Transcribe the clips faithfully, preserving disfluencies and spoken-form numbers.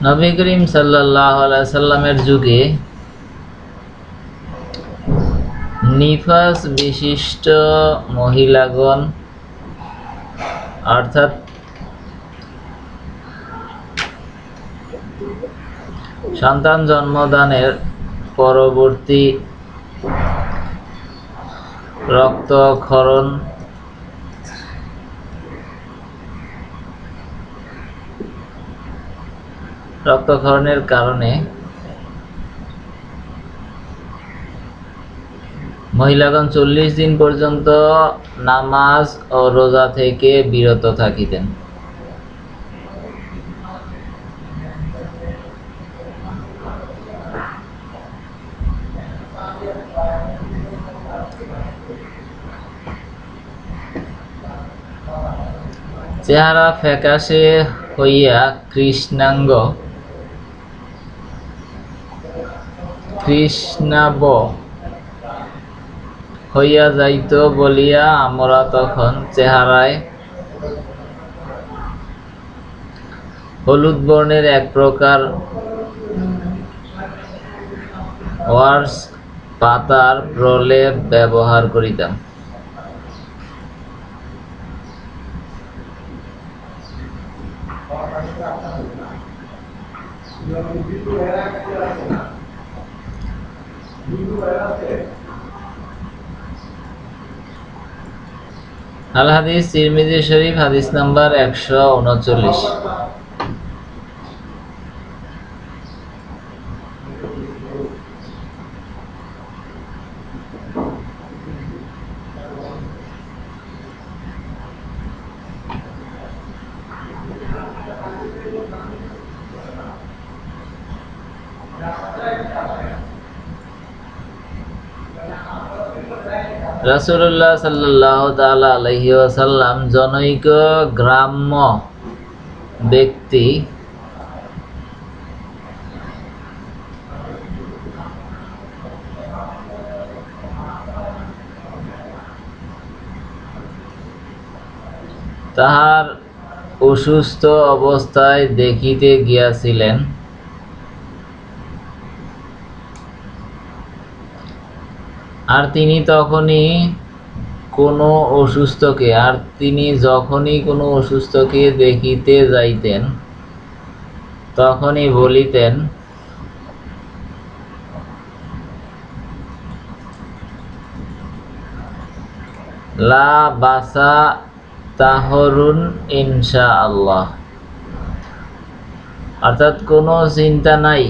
নবী করিম সাল্লাল্লাহু আলাইহি সাল্লামের যুগে নিফাস বিশিষ্ট মহিলাগণ অর্থাৎ সন্তান জন্মদানের পরবর্তী রক্তক্ষরণ রক্তক্ষরণের কারণে মহিলাগণ চল্লিশ দিন পর্যন্ত নামাজ ও রোজা থেকে বিরত থাকিতেন। চেহারা ফ্যাকাশে হইয়া কৃষ্ণাঙ্গ কৃষ্ণাব হইয়া যাইত বলিয়া আমরা তখন চেহারায় হলুদ বর্ণের এক প্রকার ওয়ার্স পাতার প্রলেপ ব্যবহার করিতাম। আল হাদিস তিরমিজি শরীফ হাদিস নাম্বার একশো উনচল্লিশ। রাসূলুল্লাহ সাল্লাল্লাহু তাআলা আলাইহি ওয়াসাল্লাম জনৈক গ্রাম্য ব্যক্তি তাহার অসুস্থ অবস্থায় দেখিতে গিয়াছিলেন। আর তিনি তখনই কোনো অসুস্থকে আর তিনি যখনই কোনো অসুস্থকে দেখিতে যাইতেন তখনই বলিতেন, লা বাসা তাহরুন ইনশাআল্লাহ, অর্থাৎ কোনো চিন্তা নাই,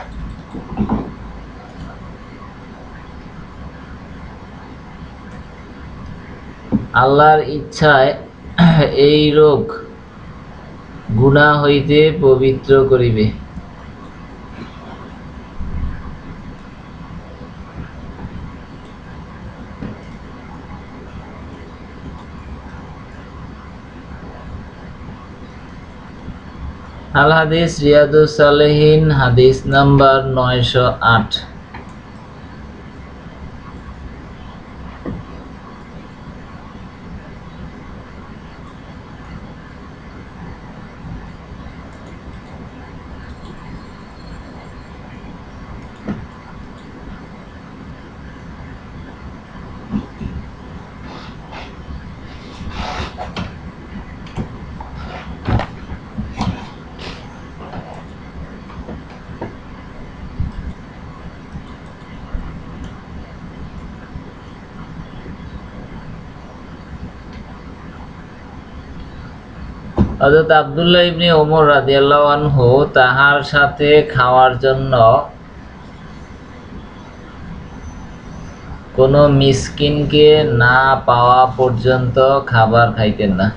আল্লাহর ইচ্ছায় এই রোগ গুনাহ হইতে পবিত্র করিবে। আল হাদিস রিয়াদুস সালেহিন হাদিস নাম্বার নয়শো আট। হযরত আব্দুল্লাহ ইবনে ওমর রাদিয়াল্লাহু আনহু তাহার সাথে খাওয়ার জন্য কোনো মিসকিনকে না পাওয়া পর্যন্ত খাবার খাইতেন না।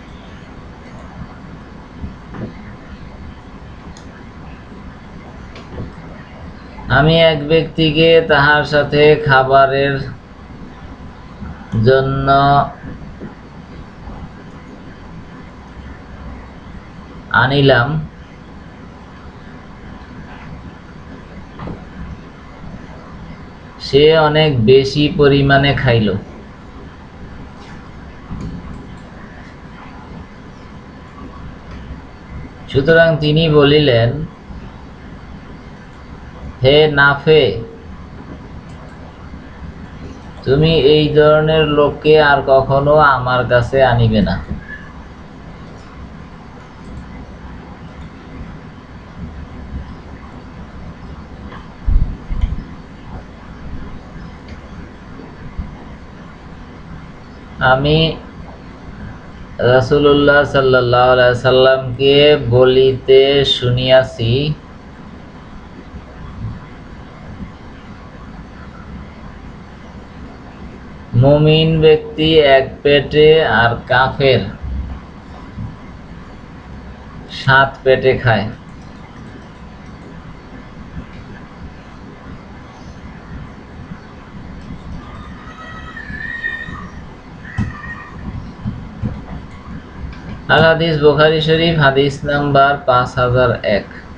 আমি এক ব্যক্তিকে তাহার সাথে খাবারের জন্য আনিলাম, সে অনেক বেশি পরিমাণে খাইল। সুতরাং তিনি বলিলেন, হে নাফে, তুমি এই ধরনের লোককে আর কখনো আমার কাছে আনিবে না। আমি রাসূলুল্লাহ সাল্লাল্লাহু আলাইহি সাল্লামকে বলিতে শুনিয়াছি, মুমিন ব্যক্তি এক পেটে আর কাফের সাত পেটে খায়। আল হাদিস বুখারী শরীফ, হাদিস নাম্বার পাঁচ হাজার এক।